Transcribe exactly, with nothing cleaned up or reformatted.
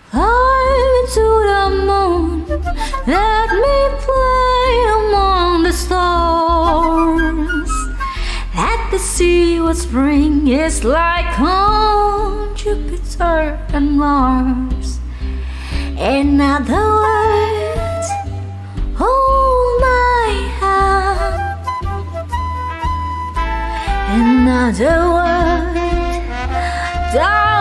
Fly to the moon, let me play among the stars. Let the see what spring is like on Jupiter and Mars. In other words, hold my hand. In other words, darling,